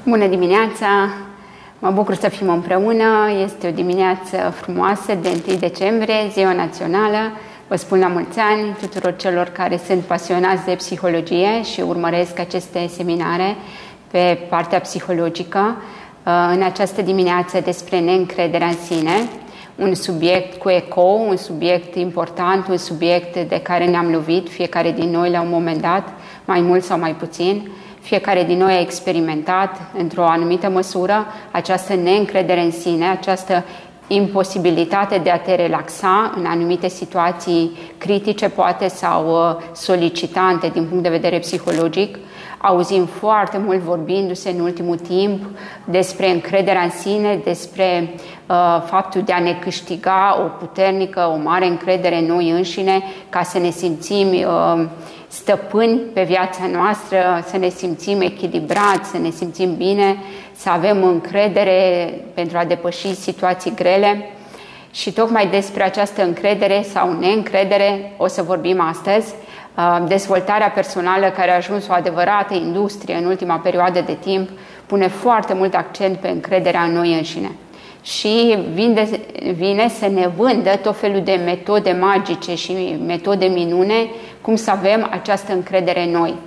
Bună dimineața! Mă bucur să fim împreună. Este o dimineață frumoasă de 1 decembrie, Ziua Națională. Vă spun la mulți ani tuturor celor care sunt pasionați de psihologie și urmăresc aceste seminare pe partea psihologică. În această dimineață despre neîncrederea în sine, un subiect cu ecou, un subiect important, un subiect de care ne-am lovit fiecare din noi la un moment dat, mai mult sau mai puțin. Fiecare din noi a experimentat, într-o anumită măsură, această neîncredere în sine, această imposibilitate de a te relaxa în anumite situații critice, poate, sau solicitante din punct de vedere psihologic. Auzim foarte mult vorbindu-se în ultimul timp despre încrederea în sine, despre faptul de a ne câștiga o puternică, o mare încredere în noi înșine, ca să ne simțim stăpâni pe viața noastră, să ne simțim echilibrați, să ne simțim bine, să avem încredere pentru a depăși situații grele. Și tocmai despre această încredere sau neîncredere o să vorbim astăzi. Dezvoltarea personală, care a ajuns o adevărată industrie în ultima perioadă de timp, pune foarte mult accent pe încrederea în noi înșine. Și vine să ne vândă tot felul de metode magice și metode minune cum să avem această încredere în noi.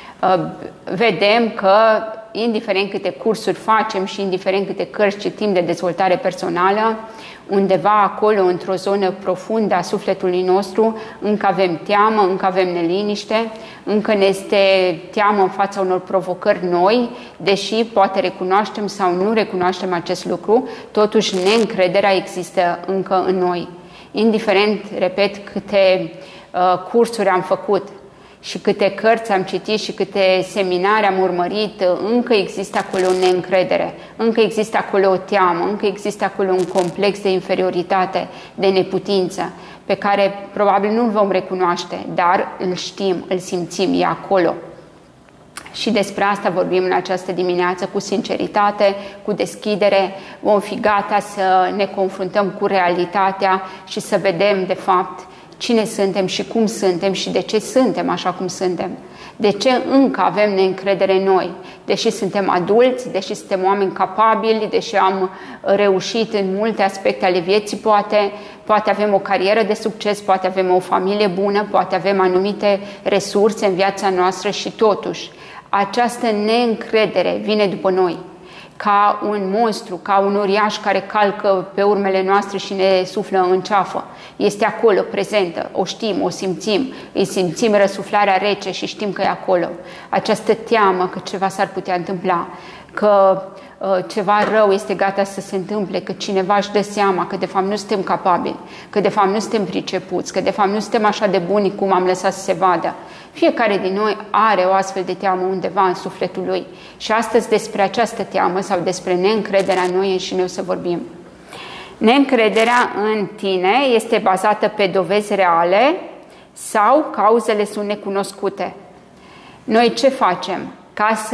Vedem că indiferent câte cursuri facem și indiferent câte cărți citim de dezvoltare personală, undeva acolo, într-o zonă profundă a sufletului nostru, încă avem teamă, încă avem neliniște, încă ne este teamă în fața unor provocări noi, deși poate recunoaștem sau nu recunoaștem acest lucru, totuși neîncrederea există încă în noi. Indiferent, repet, câte cursuri am făcut și câte cărți am citit și câte seminare am urmărit, încă există acolo o neîncredere, încă există acolo o teamă, încă există acolo un complex de inferioritate, de neputință, pe care probabil nu-l vom recunoaște, dar îl știm, îl simțim, e acolo. Și despre asta vorbim în această dimineață cu sinceritate, cu deschidere. Vom fi gata să ne confruntăm cu realitatea și să vedem, de fapt, cine suntem și cum suntem și de ce suntem așa cum suntem. De ce încă avem neîncredere în noi? Deși suntem adulți, deși suntem oameni capabili, deși am reușit în multe aspecte ale vieții, poate avem o carieră de succes, poate avem o familie bună, poate avem anumite resurse în viața noastră și totuși această neîncredere vine după noi ca un monstru, ca un uriaș care calcă pe urmele noastre și ne suflă în ceafă. Este acolo, prezentă, o știm, o simțim, îi simțim răsuflarea rece și știm că e acolo. Această teamă că ceva s-ar putea întâmpla, că ceva rău este gata să se întâmple, că cineva își dă seama că de fapt nu suntem capabili, că de fapt nu suntem pricepuți, că de fapt nu suntem așa de buni cum am lăsat să se vadă. Fiecare din noi are o astfel de teamă undeva în sufletul lui. Și astăzi despre această teamă sau despre neîncrederea în noi înșine o să vorbim. Neîncrederea în tine este bazată pe dovezi reale sau cauzele sunt necunoscute. Noi ce facem? Ca să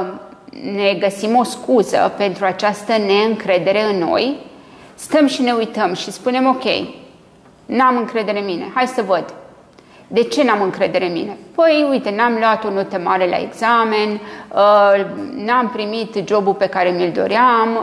ne găsim o scuză pentru această neîncredere în noi, stăm și ne uităm și spunem, ok, n-am încredere în mine, hai să văd. De ce n-am încredere în mine? Păi, uite, n-am luat o notă mare la examen, n-am primit jobul pe care mi-l doream,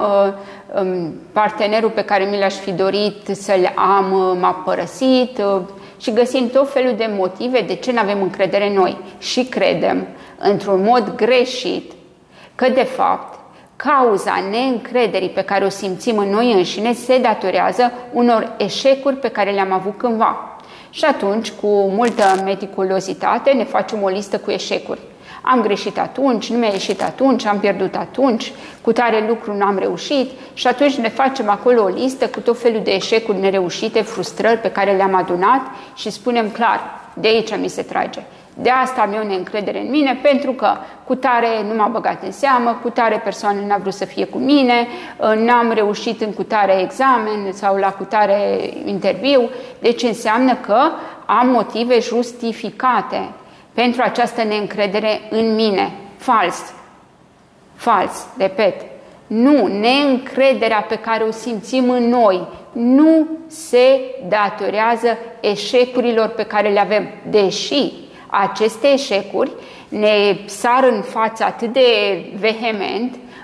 partenerul pe care mi l-aș fi dorit să-l am m-a părăsit și găsim tot felul de motive de ce n-avem încredere în noi. Și credem, într-un mod greșit, că de fapt cauza neîncrederii pe care o simțim în noi înșine se datorează unor eșecuri pe care le-am avut cândva. Și atunci, cu multă meticulozitate, ne facem o listă cu eșecuri. Am greșit atunci, nu mi-a ieșit atunci, am pierdut atunci, cu tare lucru n-am reușit și atunci ne facem acolo o listă cu tot felul de eșecuri nereușite, frustrări pe care le-am adunat și spunem clar, de aici mi se trage. De asta am eu neîncredere în mine, pentru că cu tare nu m-a băgat în seamă, cu tare persoană n-a vrut să fie cu mine, n-am reușit în cu tare examen sau la cu tare interviu. Deci înseamnă că am motive justificate pentru această neîncredere în mine. Fals. Fals, repet. Nu, neîncrederea pe care o simțim în noi nu se datorează eșecurilor pe care le avem, deși aceste eșecuri ne sar în față atât de vehement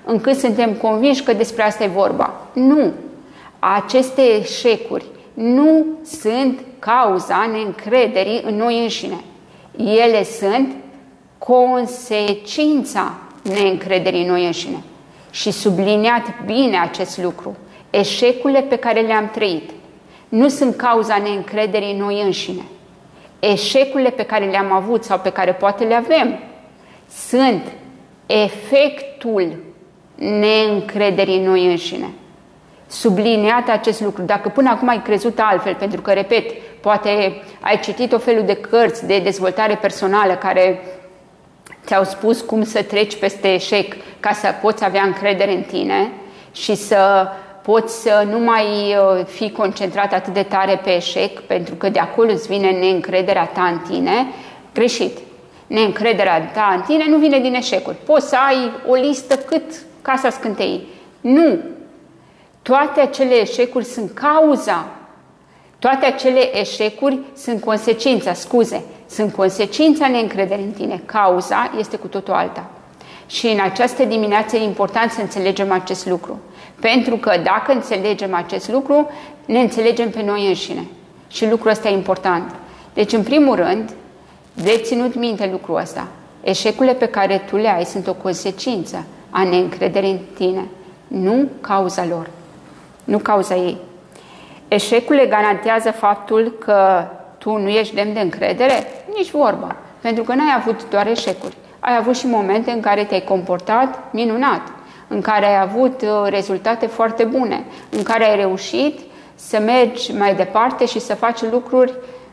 încât suntem convinși că despre asta e vorba. Nu! Aceste eșecuri nu sunt cauza neîncrederii în noi înșine. Ele sunt consecința neîncrederii în noi înșine. Și subliniat bine acest lucru. Eșecurile pe care le-am trăit nu sunt cauza neîncrederii în noi înșine. Eșecurile pe care le-am avut sau pe care poate le avem sunt efectul neîncrederii în noi înșine. Subliniat acest lucru. Dacă până acum ai crezut altfel, pentru că, repet, poate ai citit o felul de cărți de dezvoltare personală care ți-au spus cum să treci peste eșec ca să poți avea încredere în tine și să poți să nu mai fii concentrat atât de tare pe eșec, pentru că de acolo îți vine neîncrederea ta în tine, greșit. Neîncrederea ta în tine nu vine din eșecuri. Poți să ai o listă cât Casa Scânteii. Nu! Toate acele eșecuri sunt cauza. Toate acele eșecuri sunt consecința, sunt consecința neîncrederii în tine. Cauza este cu totul alta. Și în această dimineață e important să înțelegem acest lucru. Pentru că dacă înțelegem acest lucru, ne înțelegem pe noi înșine. Și lucrul ăsta e important. Deci, în primul rând, de ținut minte lucrul ăsta. Eșecurile pe care tu le ai sunt o consecință a neîncrederii în tine, nu cauza lor, nu cauza ei. Eșecurile garantează faptul că tu nu ești demn de încredere? Nici vorba, pentru că n-ai avut doar eșecuri. Ai avut și momente în care te-ai comportat minunat, în care ai avut rezultate foarte bune, în care ai reușit să mergi mai departe și să faci lucruri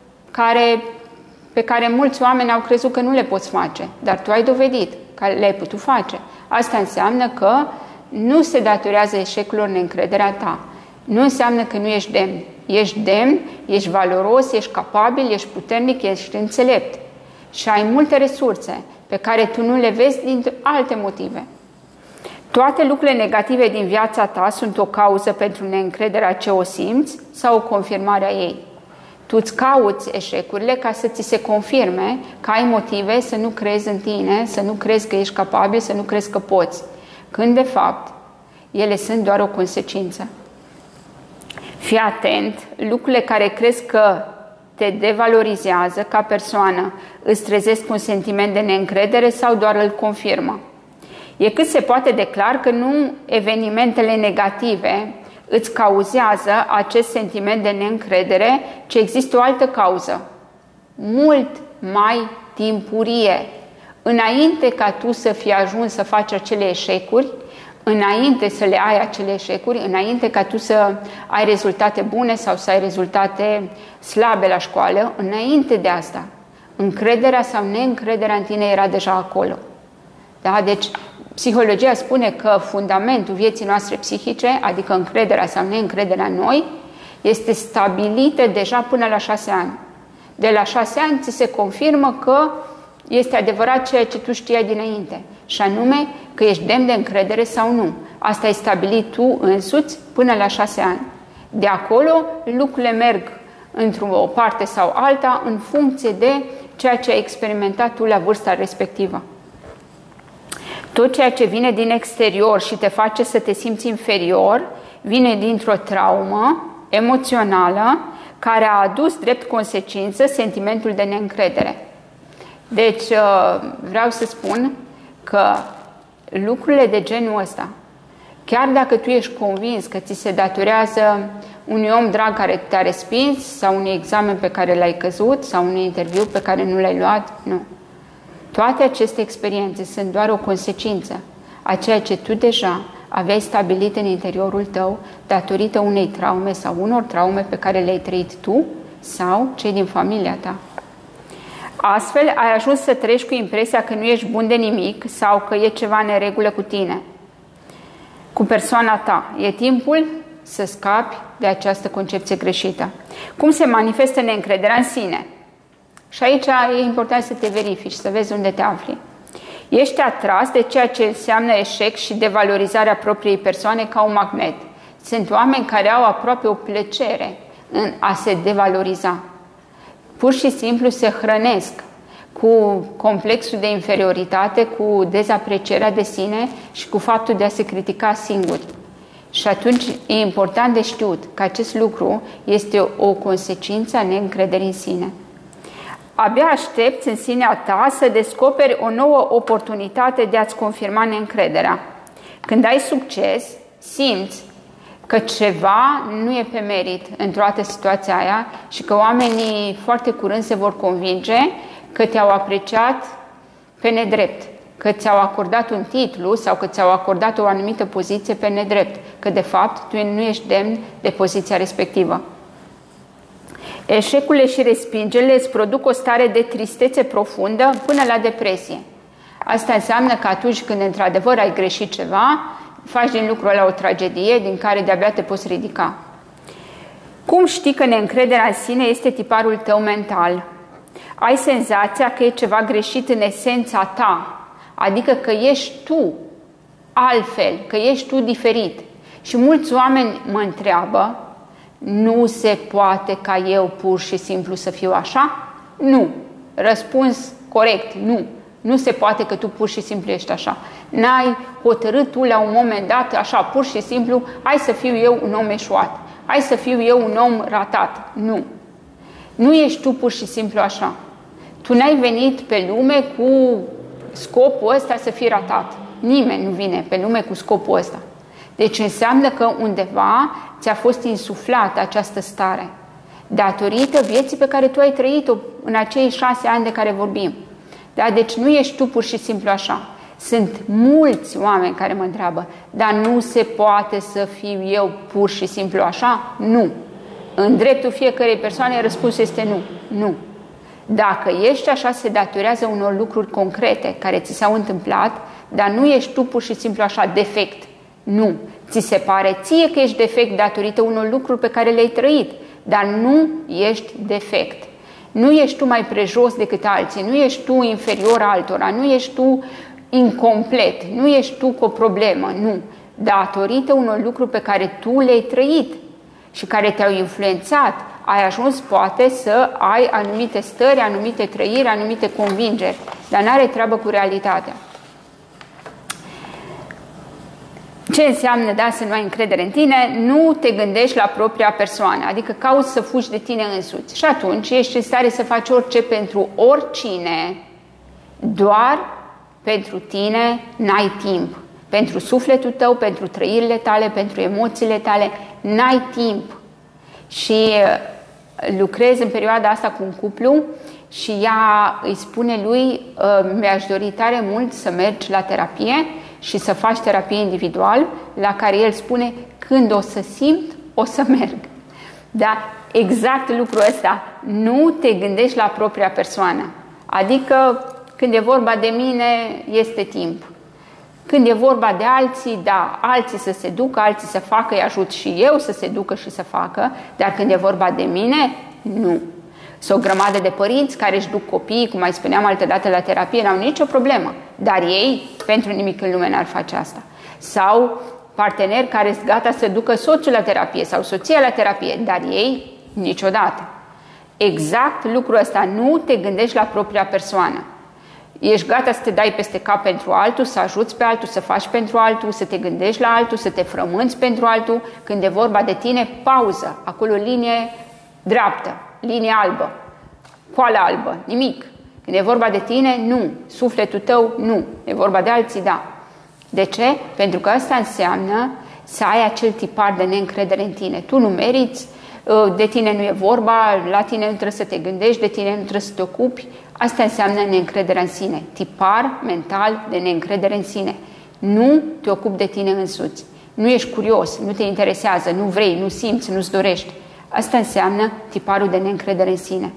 pe care mulți oameni au crezut că nu le poți face, dar tu ai dovedit că le-ai putut face. Asta înseamnă că nu se datorează eșecurilor neîncrederea ta. Nu înseamnă că nu ești demn. Ești demn, ești valoros, ești capabil, ești puternic, ești înțelept. Și ai multe resurse pe care tu nu le vezi din alte motive. Toate lucrurile negative din viața ta sunt o cauză pentru neîncrederea ce o simți sau o confirmare a ei. Tu îți cauți eșecurile ca să ți se confirme că ai motive să nu crezi în tine, să nu crezi că ești capabil, să nu crezi că poți. Când, de fapt, ele sunt doar o consecință. Fii atent, lucrurile care crezi că te devalorizează ca persoană îți trezesc un sentiment de neîncredere sau doar îl confirmă. E cât se poate de clar că nu evenimentele negative îți cauzează acest sentiment de neîncredere, ci există o altă cauză, mult mai timpurie. Înainte ca tu să fii ajuns să faci acele eșecuri, înainte să le ai acele eșecuri, înainte ca tu să ai rezultate bune sau să ai rezultate slabe la școală, înainte de asta, încrederea sau neîncrederea în tine era deja acolo. Da? Deci, psihologia spune că fundamentul vieții noastre psihice, adică încrederea sau neîncrederea în noi, este stabilită deja până la 6 ani. De la 6 ani ți se confirmă că este adevărat ceea ce tu știai dinainte, și anume că ești demn de încredere sau nu. Asta ai stabilit tu însuți până la 6 ani. De acolo lucrurile merg într-o parte sau alta în funcție de ceea ce ai experimentat tu la vârsta respectivă. Tot ceea ce vine din exterior și te face să te simți inferior, vine dintr-o traumă emoțională care a adus drept consecință sentimentul de neîncredere. Deci vreau să spun că lucrurile de genul ăsta, chiar dacă tu ești convins că ți se datorează unui om drag care te-a respins sau unui examen pe care l-ai căzut sau unui interviu pe care nu l-ai luat, nu. Toate aceste experiențe sunt doar o consecință a ceea ce tu deja aveai stabilit în interiorul tău datorită unei traume sau unor traume pe care le-ai trăit tu sau cei din familia ta. Astfel, ai ajuns să trăiești cu impresia că nu ești bun de nimic sau că e ceva în neregulă cu tine, cu persoana ta. E timpul să scapi de această concepție greșită. Cum se manifestă neîncrederea în sine? Și aici e important să te verifici, să vezi unde te afli. Ești atras de ceea ce înseamnă eșec și devalorizarea propriei persoane ca un magnet. Sunt oameni care au aproape o plăcere în a se devaloriza. Pur și simplu se hrănesc cu complexul de inferioritate, cu dezaprecierea de sine și cu faptul de a se critica singuri. Și atunci e important de știut că acest lucru este o consecință a neîncrederii în sine. Abia aștepți în sinea ta să descoperi o nouă oportunitate de a-ți confirma neîncrederea. Când ai succes, simți că ceva nu e pe merit în toată situația aia și că oamenii foarte curând se vor convinge că te-au apreciat pe nedrept, că ți-au acordat un titlu sau că ți-au acordat o anumită poziție pe nedrept, că de fapt tu nu ești demn de poziția respectivă. Eșecurile și respingerile îți produc o stare de tristețe profundă până la depresie. Asta înseamnă că atunci când într-adevăr ai greșit ceva, faci din lucrul ăla o tragedie din care de-abia te poți ridica. Cum știi că neîncrederea în sine este tiparul tău mental? Ai senzația că e ceva greșit în esența ta, adică că ești tu altfel, că ești tu diferit. Și mulți oameni mă întreabă, nu se poate ca eu pur și simplu să fiu așa? Nu. Răspuns corect, nu. Nu se poate că tu pur și simplu ești așa. N-ai hotărât tu la un moment dat, așa, pur și simplu, hai să fiu eu un om eșuat, hai să fiu eu un om ratat. Nu. Nu ești tu pur și simplu așa. Tu n-ai venit pe lume cu scopul ăsta să fii ratat. Nimeni nu vine pe lume cu scopul ăsta. Deci înseamnă că undeva ți-a fost insuflată această stare, datorită vieții pe care tu ai trăit-o în acei 6 ani de care vorbim. Da? Deci nu ești tu pur și simplu așa. Sunt mulți oameni care mă întreabă, dar nu se poate să fiu eu pur și simplu așa? Nu. În dreptul fiecărei persoane răspunsul este nu. Nu. Dacă ești așa, se datorează unor lucruri concrete care ți s-au întâmplat, dar nu ești tu pur și simplu așa defect. Nu. Ți se pare ție că ești defect datorită unor lucruri pe care le-ai trăit, dar nu ești defect. Nu ești tu mai prejos decât alții, nu ești tu inferior altora, nu ești tu incomplet, nu ești tu cu o problemă, nu. Datorită unor lucruri pe care tu le-ai trăit și care te-au influențat, ai ajuns poate să ai anumite stări, anumite trăiri, anumite convingeri, dar n-are treabă cu realitatea. Ce înseamnă, da, să nu ai încredere în tine? Nu te gândești la propria persoană, adică cauți să fugi de tine însuți. Și atunci ești în stare să faci orice pentru oricine, doar pentru tine n-ai timp. Pentru sufletul tău, pentru trăirile tale, pentru emoțiile tale, n-ai timp. Și lucrez în perioada asta cu un cuplu și ea îi spune lui, mi-aș dori tare mult să mergi la terapie și să faci terapie individual, la care el spune, când o să simt, o să merg. Da? Exact lucrul ăsta. Nu te gândești la propria persoană. Adică, când e vorba de mine, este timp. Când e vorba de alții, da, alții să se ducă, alții să facă, îi ajut și eu să se ducă și să facă, dar când e vorba de mine, nu. Sunt o grămadă de părinți care își duc copiii, cum mai spuneam altădată la terapie, n-au nicio problemă, dar ei, pentru nimic în lume, n-ar face asta. Sau parteneri care sunt gata să ducă soțul la terapie sau soția la terapie, dar ei, niciodată. Exact lucrul ăsta, nu te gândești la propria persoană. Ești gata să te dai peste cap pentru altul, să ajuți pe altul, să faci pentru altul, să te gândești la altul, să te frămânți pentru altul. Când e vorba de tine, pauză. Acolo linie dreaptă, linie albă, coală albă, nimic. Când e vorba de tine, nu. Sufletul tău, nu. E vorba de alții, da. De ce? Pentru că asta înseamnă să ai acel tipar de neîncredere în tine. Tu nu meriți, de tine nu e vorba, la tine nu trebuie să te gândești, de tine nu trebuie să te ocupi. Asta înseamnă neîncrederea în sine. Tipar mental de neîncredere în sine. Nu te ocupi de tine însuți. Nu ești curios, nu te interesează, nu vrei, nu simți, nu-ți dorești. Asta înseamnă tiparul de neîncredere în sine.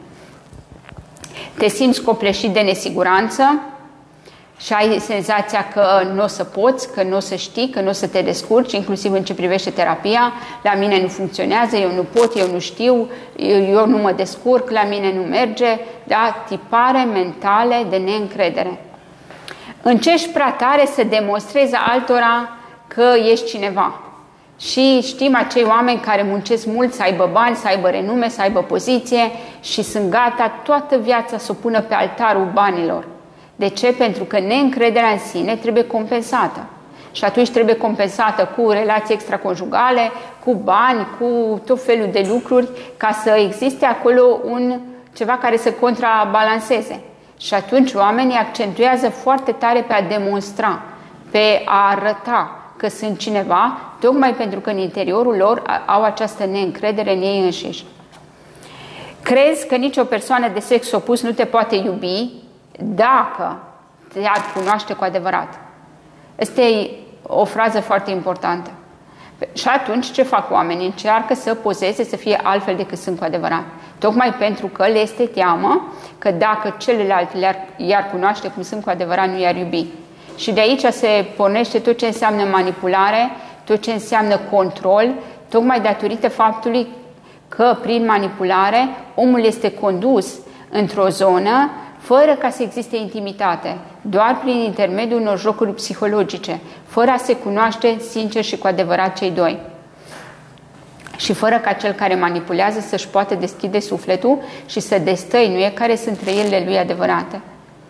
Te simți copleșit de nesiguranță și ai senzația că nu o să poți, că nu o să știi, că nu o să te descurci, inclusiv în ce privește terapia. La mine nu funcționează, eu nu pot, eu nu știu, eu nu mă descurc, la mine nu merge. Da? Tipare mentale de neîncredere. Încerci prea tare să demonstrezi altora că ești cineva, Și știm acei oameni care muncesc mult să aibă bani, să aibă renume, să aibă poziție și sunt gata toată viața să o pună pe altarul banilor. De ce? Pentru că neîncrederea în sine trebuie compensată. Și atunci trebuie compensată cu relații extraconjugale, cu bani, cu tot felul de lucruri, ca să existe acolo ceva care să contrabalanceze. Și atunci oamenii accentuează foarte tare pe a demonstra, pe a arăta că sunt cineva, tocmai pentru că în interiorul lor au această neîncredere în ei înșiși. Crezi că nicio persoană de sex opus nu te poate iubi dacă te-ar cunoaște cu adevărat. Asta e o frază foarte importantă. Și atunci ce fac oamenii? Încearcă să pozeze, să fie altfel decât sunt cu adevărat. Tocmai pentru că le este teamă că dacă celălalt i-ar cunoaște cum sunt cu adevărat, nu i-ar iubi. Și de aici se pornește tot ce înseamnă manipulare, tot ce înseamnă control, tocmai datorită faptului că prin manipulare omul este condus într-o zonă fără ca să existe intimitate, doar prin intermediul unor jocuri psihologice, fără a se cunoaște sincer și cu adevărat cei doi. Și fără ca cel care manipulează să-și poată deschide sufletul și să destăinuie care sunt trăirile lui adevărate.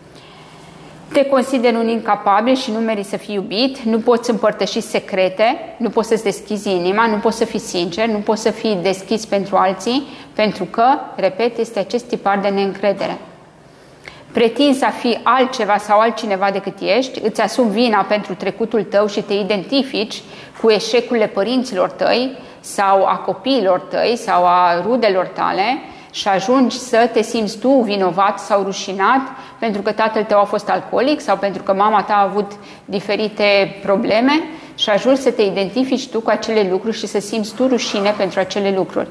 Te consideri un incapabil și nu meriți să fii iubit, nu poți împărtăși secrete, nu poți să-ți deschizi inima, nu poți să fii sincer, nu poți să fii deschis pentru alții, pentru că, repet, este acest tipar de neîncredere. Pretinzi a fi altceva sau altcineva decât ești, îți asumi vina pentru trecutul tău și te identifici cu eșecurile părinților tăi sau a copiilor tăi sau a rudelor tale și ajungi să te simți tu vinovat sau rușinat pentru că tatăl tău a fost alcoolic sau pentru că mama ta a avut diferite probleme și ajungi să te identifici tu cu acele lucruri și să simți tu rușine pentru acele lucruri.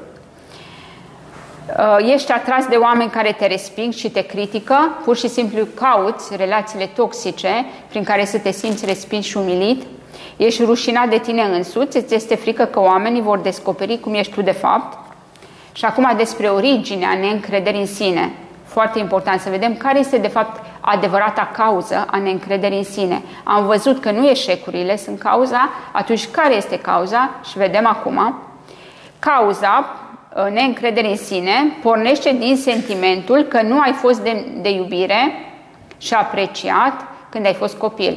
Ești atras de oameni care te resping și te critică, pur și simplu cauți relațiile toxice prin care să te simți respins și umilit. Ești rușinat de tine însuți, îți este frică că oamenii vor descoperi cum ești tu de fapt. Și acum despre originea neîncrederii în sine. Foarte important să vedem care este de fapt adevărata cauză a neîncrederii în sine. Am văzut că nu eșecurile sunt cauza, atunci care este cauza? Și vedem acum. Cauza neîncrederii în sine pornește din sentimentul că nu ai fost de iubire și apreciat când ai fost copil.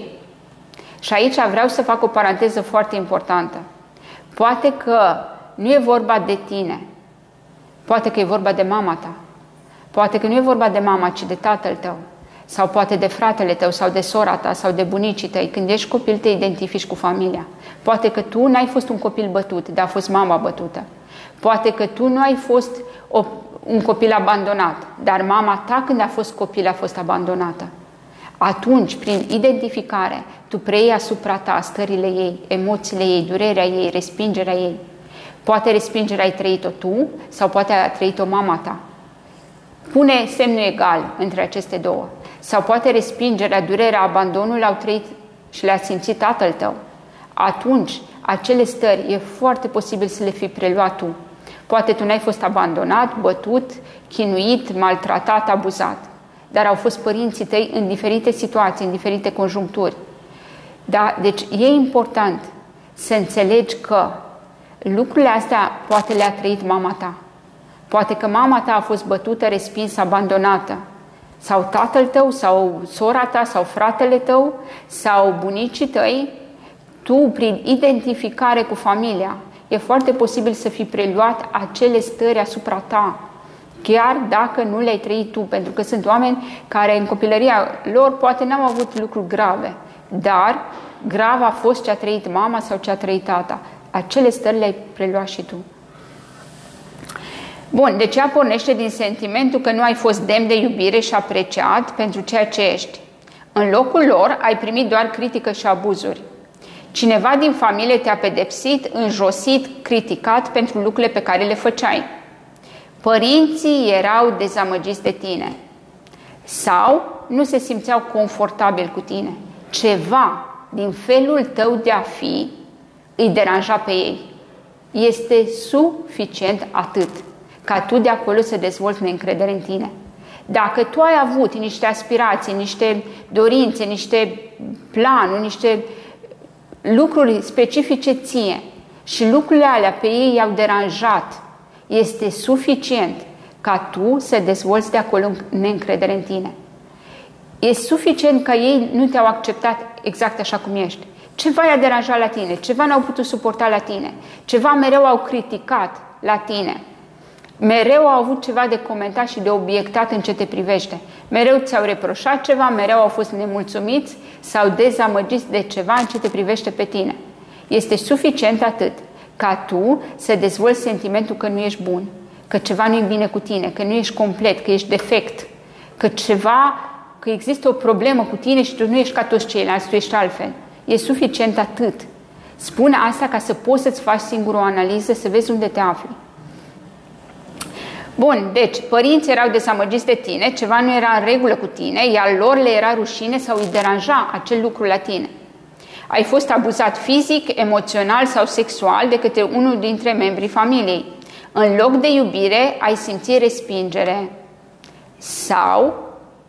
Și aici vreau să fac o paranteză foarte importantă. Poate că nu e vorba de tine, poate că e vorba de mama ta, poate că nu e vorba de mama, ci de tatăl tău, sau poate de fratele tău, sau de sora ta, sau de bunicii tăi. Când ești copil te identifici cu familia. Poate că tu n-ai fost un copil bătut, dar a fost mama bătută. Poate că tu nu ai fost un copil abandonat, dar mama ta când a fost copil a fost abandonată. Atunci, prin identificare, tu preiei asupra ta stările ei, emoțiile ei, durerea ei, respingerea ei. Poate respingerea ai trăit-o tu sau poate a trăit-o mama ta. Pune semnul egal între aceste două. Sau poate respingerea, durerea, abandonul au trăit și le-a simțit tatăl tău. Atunci, acele stări e foarte posibil să le fi preluat tu. Poate tu n-ai fost abandonat, bătut, chinuit, maltratat, abuzat. Dar au fost părinții tăi în diferite situații, în diferite conjuncturi. Da? Deci e important să înțelegi că lucrurile astea poate le-a trăit mama ta. Poate că mama ta a fost bătută, respinsă, abandonată. Sau tatăl tău, sau sora ta, sau fratele tău, sau bunicii tăi. Tu, prin identificare cu familia, e foarte posibil să fi preluat acele stări asupra ta, chiar dacă nu le-ai trăit tu, pentru că sunt oameni care în copilăria lor poate n-au avut lucruri grave, dar grav a fost ce a trăit mama sau ce a trăit tata. Acele stări le-ai preluat și tu. Bun, deci ea pornește din sentimentul că nu ai fost demn de iubire și apreciat pentru ceea ce ești. În locul lor ai primit doar critică și abuzuri. Cineva din familie te-a pedepsit, înjosit, criticat pentru lucrurile pe care le făceai. Părinții erau dezamăgiți de tine sau nu se simțeau confortabil cu tine. Ceva din felul tău de a fi îi deranja pe ei. Este suficient atât ca tu de acolo să dezvolți neîncredere în tine. Dacă tu ai avut niște aspirații, niște dorințe, niște planuri, niște lucruri specifice ție și lucrurile alea pe ei i-au deranjat, este suficient ca tu să dezvolți de acolo neîncredere în tine. E suficient că ei nu te-au acceptat exact așa cum ești. Ceva i-a deranjat la tine, ceva n-au putut suporta la tine, ceva mereu au criticat la tine, mereu au avut ceva de comentat și de obiectat în ce te privește, mereu ți-au reproșat ceva, mereu au fost nemulțumiți sau dezamăgiți de ceva în ce te privește pe tine. Este suficient atât ca tu să dezvolți sentimentul că nu ești bun, că ceva nu e bine cu tine, că nu ești complet, că ești defect, că există o problemă cu tine și tu nu ești ca toți ceilalți, tu ești altfel. E suficient atât. Spune asta ca să poți să-ți faci singur o analiză, să vezi unde te afli. Bun, deci părinții erau dezamăgiți de tine, ceva nu era în regulă cu tine, iar lor le era rușine sau îi deranja acel lucru la tine. Ai fost abuzat fizic, emoțional sau sexual de către unul dintre membrii familiei. În loc de iubire, ai simțit respingere sau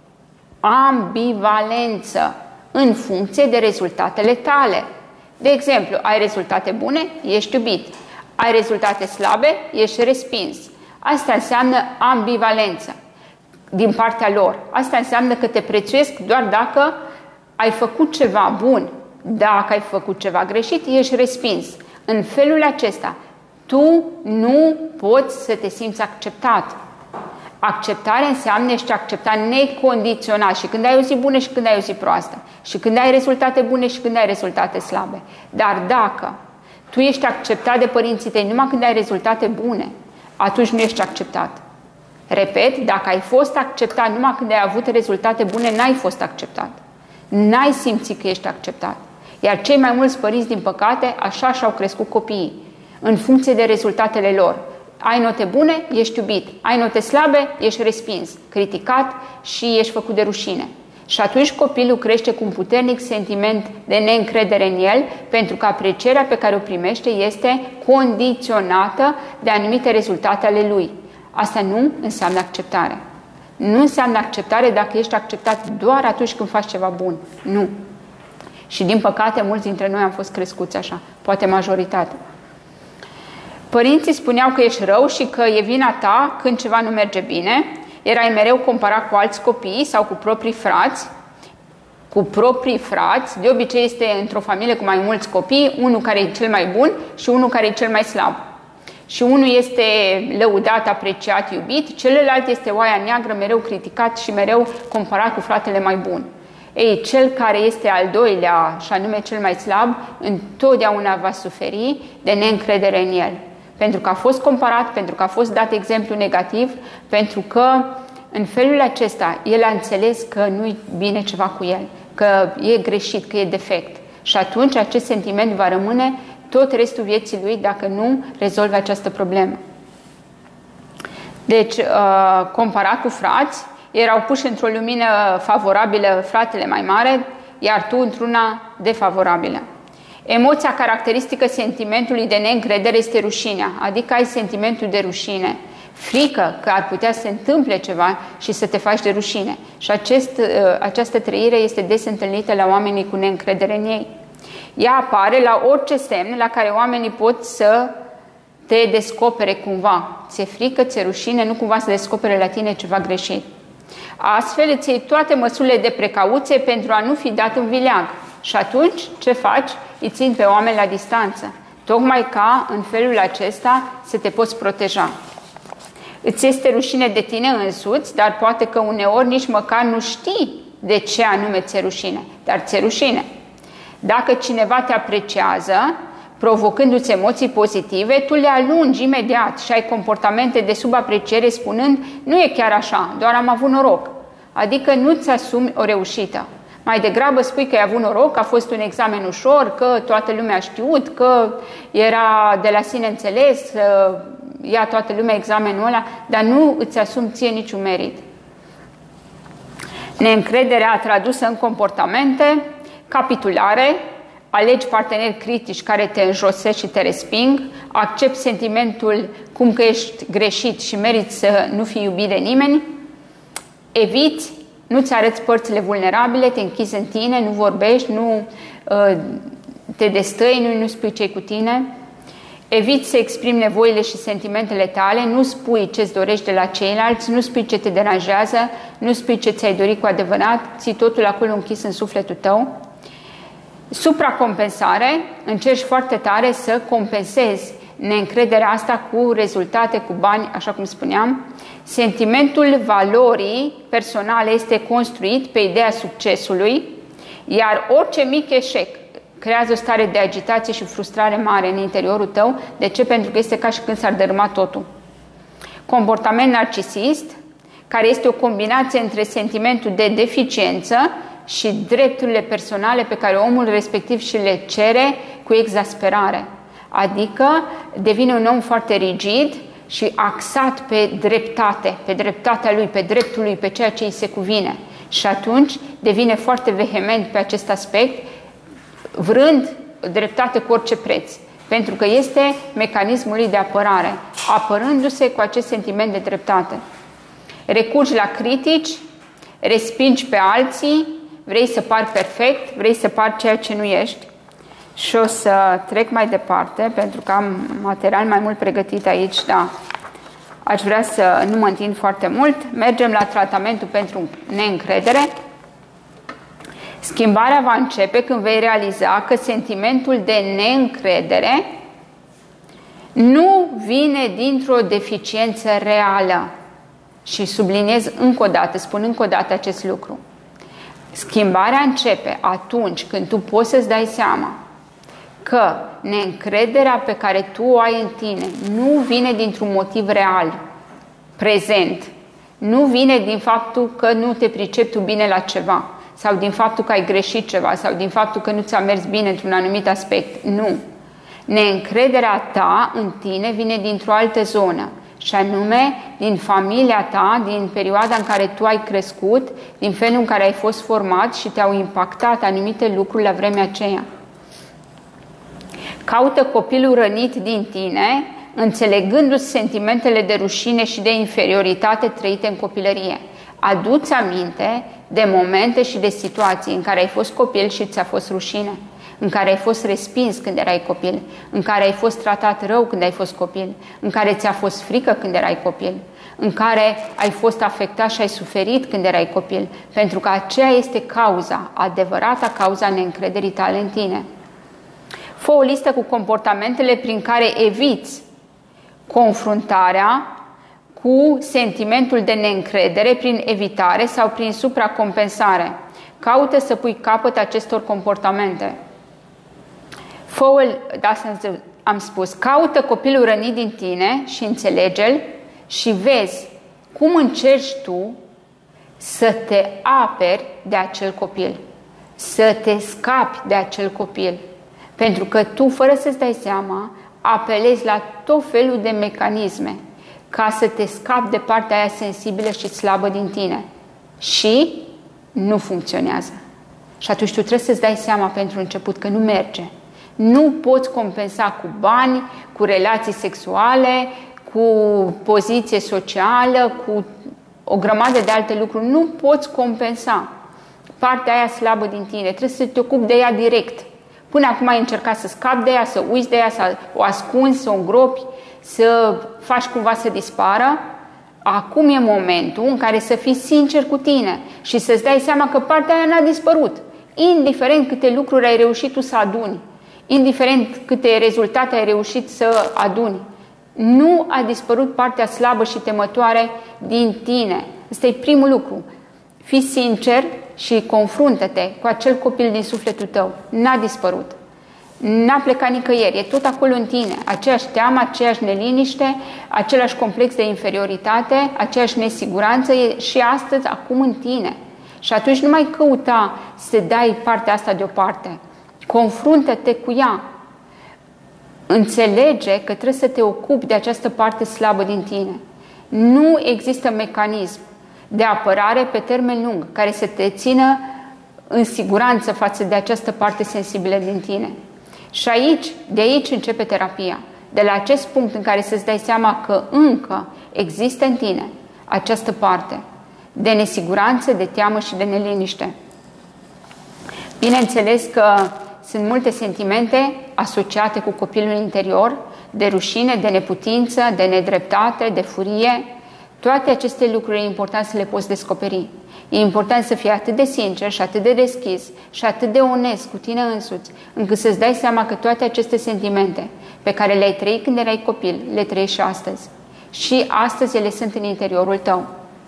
ambivalență în funcție de rezultatele tale. De exemplu, ai rezultate bune, ești iubit. Ai rezultate slabe, ești respins. Asta înseamnă ambivalență din partea lor. Asta înseamnă că te prețuiesc doar dacă ai făcut ceva bun. Dacă ai făcut ceva greșit, ești respins. În felul acesta, tu nu poți să te simți acceptat. Acceptare înseamnă ești acceptat necondiționat și când ai o zi bună și când ai o zi proastă. Și când ai rezultate bune și când ai rezultate slabe. Dar dacă tu ești acceptat de părinții tăi numai când ai rezultate bune, atunci nu ești acceptat. Repet, dacă ai fost acceptat numai când ai avut rezultate bune, n-ai fost acceptat. N-ai simțit că ești acceptat. Iar cei mai mulți părinți, din păcate, așa și-au crescut copiii, în funcție de rezultatele lor. Ai note bune, ești iubit. Ai note slabe, ești respins, criticat și ești făcut de rușine. Și atunci copilul crește cu un puternic sentiment de neîncredere în el, pentru că aprecierea pe care o primește este condiționată de anumite rezultate ale lui. Asta nu înseamnă acceptare. Nu înseamnă acceptare dacă ești acceptat doar atunci când faci ceva bun. Nu. Și din păcate, mulți dintre noi am fost crescuți așa, poate majoritatea. Părinții spuneau că ești rău și că e vina ta când ceva nu merge bine. Erai mereu comparat cu alți copii sau cu proprii frați. Cu proprii frați, de obicei este într-o familie cu mai mulți copii, unul care e cel mai bun și unul care e cel mai slab. Și unul este lăudat, apreciat, iubit, celălalt este oaia neagră, mereu criticat și mereu comparat cu fratele mai bun. Ei, cel care este al doilea, și anume cel mai slab, întotdeauna va suferi de neîncredere în el. Pentru că a fost comparat, pentru că a fost dat exemplu negativ, pentru că în felul acesta el a înțeles că nu-i bine ceva cu el, că e greșit, că e defect. Și atunci acest sentiment va rămâne tot restul vieții lui dacă nu rezolvă această problemă. Deci, comparat cu frați, erau puși într-o lumină favorabilă fratele mai mare, iar tu într-una defavorabilă. Emoția caracteristică sentimentului de neîncredere este rușinea, adică ai sentimentul de rușine, frică că ar putea să se întâmple ceva și să te faci de rușine. Și această trăire este des întâlnită la oamenii cu neîncredere în ei. Ea apare la orice semn la care oamenii pot să te descopere cumva. Ți-e frică, ți-e rușine, nu cumva să descopere la tine ceva greșit. Astfel îți iei toate măsurile de precauție pentru a nu fi dat în vileag. Și atunci, ce faci? Îi țin pe oameni la distanță. Tocmai ca, în felul acesta, să te poți proteja. Îți este rușine de tine însuți, dar poate că uneori nici măcar nu știi de ce anume ți-e rușine. Dar ți-e rușine. Dacă cineva te apreciază, provocându-ți emoții pozitive, tu le alungi imediat și ai comportamente de subapreciere spunând nu e chiar așa, doar am avut noroc. Adică nu-ți asumi o reușită. Mai degrabă spui că ai avut noroc, a fost un examen ușor, că toată lumea a știut, că era de la sine înțeles, ia toată lumea examenul ăla, dar nu îți asumi ție niciun merit. Neîncrederea tradusă în comportamente, capitulare, alegi parteneri critici care te înjosesc și te resping, accepti sentimentul cum că ești greșit și meriți să nu fii iubit de nimeni, eviți, nu-ți arăți părțile vulnerabile, te închizi în tine, nu vorbești, nu te destăi, nu spui ce-i cu tine, Eviți să exprimi nevoile și sentimentele tale, nu spui ce-ți dorești de la ceilalți, nu spui ce te deranjează, nu spui ce ți-ai dorit cu adevărat, ții totul acolo închis în sufletul tău. Supracompensare, încerci foarte tare să compensezi neîncrederea asta cu rezultate, cu bani, așa cum spuneam. Sentimentul valorii personale este construit pe ideea succesului, iar orice mic eșec creează o stare de agitație și frustrare mare în interiorul tău. De ce? Pentru că este ca și când s-ar dărâma totul. Comportament narcisist, care este o combinație între sentimentul de deficiență și drepturile personale pe care omul respectiv și le cere cu exasperare. Adică devine un om foarte rigid și axat pe dreptate, pe dreptatea lui, pe dreptul lui, pe ceea ce îi se cuvine. Și atunci devine foarte vehement pe acest aspect, vrând dreptate cu orice preț. Pentru că este mecanismul lui de apărare, apărându-se cu acest sentiment de dreptate. Recurgi la critici, respingi pe alții, vrei să pari perfect, vrei să pari ceea ce nu ești. Și o să trec mai departe, pentru că am material mai mult pregătit aici, da. Aș vrea să nu mă întind foarte mult. Mergem la tratamentul pentru neîncredere. Schimbarea va începe când vei realiza că sentimentul de neîncredere nu vine dintr-o deficiență reală. Și subliniez încă o dată, spun încă o dată acest lucru. Schimbarea începe atunci când tu poți să-ți dai seama că neîncrederea pe care tu o ai în tine nu vine dintr-un motiv real, prezent, nu vine din faptul că nu te pricepi tu bine la ceva, sau din faptul că ai greșit ceva, sau din faptul că nu ți-a mers bine într-un anumit aspect. Nu. Neîncrederea ta în tine vine dintr-o altă zonă, și anume din familia ta, din perioada în care tu ai crescut, din felul în care ai fost format și te-au impactat anumite lucruri la vremea aceea. Caută copilul rănit din tine, înțelegându-ți sentimentele de rușine și de inferioritate trăite în copilărie. Adu-ți aminte de momente și de situații în care ai fost copil și ți-a fost rușine, în care ai fost respins când erai copil, în care ai fost tratat rău când ai fost copil, în care ți-a fost frică când erai copil, în care ai fost afectat și ai suferit când erai copil, pentru că aceea este cauza, adevărata cauza neîncrederii tale în tine. Fă o listă cu comportamentele prin care eviți confruntarea cu sentimentul de neîncredere prin evitare sau prin supracompensare. Caută să pui capăt acestor comportamente. Am spus, caută copilul rănit din tine și înțelege-l și vezi cum încerci tu să te aperi de acel copil, să te scapi de acel copil. Pentru că tu, fără să-ți dai seama, apelezi la tot felul de mecanisme ca să te scapi de partea aia sensibilă și slabă din tine. Și nu funcționează. Și atunci tu trebuie să-ți dai seama pentru început că nu merge. Nu poți compensa cu bani, cu relații sexuale, cu poziție socială, cu o grămadă de alte lucruri. Nu poți compensa partea aia slabă din tine. Trebuie să te ocupi de ea direct. Până acum ai încercat să scapi de ea, să uiți de ea, să o ascunzi, să o îngropi, să faci cumva să dispară. Acum e momentul în care să fii sincer cu tine și să-ți dai seama că partea aia n-a dispărut. Indiferent câte lucruri ai reușit tu să aduni, indiferent câte rezultate ai reușit să aduni, nu a dispărut partea slabă și temătoare din tine. Ăsta e primul lucru. Fii sincer și confruntă-te cu acel copil din sufletul tău. N-a dispărut. N-a plecat nicăieri. E tot acolo în tine. Aceeași teamă, aceeași neliniște, același complex de inferioritate, aceeași nesiguranță e și astăzi, acum în tine. Și atunci nu mai căuta să dai partea asta deoparte. Confruntă-te cu ea. Înțelege că trebuie să te ocupi de această parte slabă din tine. Nu există mecanism de apărare pe termen lung care să te țină în siguranță față de această parte sensibilă din tine. Și de aici începe terapia. De la acest punct în care să-ți dai seama că încă există în tine această parte de nesiguranță, de teamă și de neliniște. Bineînțeles că sunt multe sentimente asociate cu copilul interior, de rușine, de neputință, de nedreptate, de furie. Toate aceste lucruri e important să le poți descoperi. E important să fii atât de sincer și atât de deschis și atât de onest cu tine însuți, încât să-ți dai seama că toate aceste sentimente pe care le-ai trăit când erai copil, le trăiești și astăzi. Și astăzi ele sunt în interiorul tău.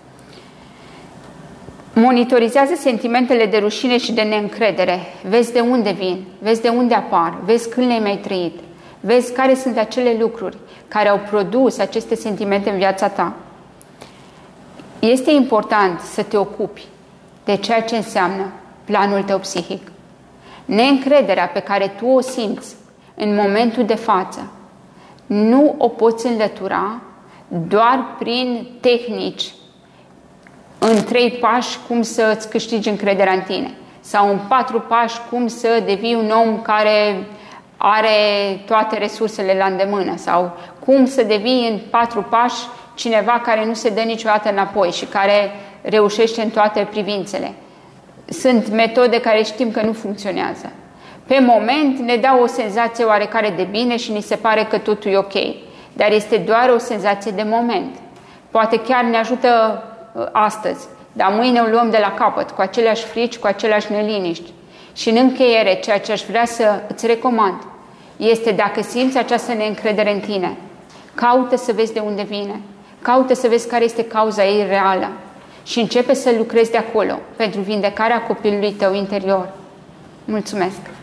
Monitorizează sentimentele de rușine și de neîncredere. Vezi de unde vin, vezi de unde apar, vezi când le-ai mai trăit, vezi care sunt acele lucruri care au produs aceste sentimente în viața ta. Este important să te ocupi de ceea ce înseamnă planul tău psihic. Neîncrederea pe care tu o simți în momentul de față nu o poți înlătura doar prin tehnici în 3 pași cum să îți câștigi încrederea în tine sau în 4 pași cum să devii un om care are toate resursele la îndemână sau cum să devii în 4 pași cineva care nu se dă niciodată înapoi și care reușește în toate privințele. Sunt metode care știm că nu funcționează. Pe moment ne dau o senzație oarecare de bine și ni se pare că totul e ok, dar este doar o senzație de moment. Poate chiar ne ajută astăzi, dar mâine o luăm de la capăt, cu aceleași frici, cu aceleași neliniști. Și în încheiere, ceea ce aș vrea să îți recomand este, dacă simți această neîncredere în tine, caută să vezi de unde vine, caută să vezi care este cauza ei reală și începe să lucrezi de acolo pentru vindecarea copilului tău interior. Mulțumesc!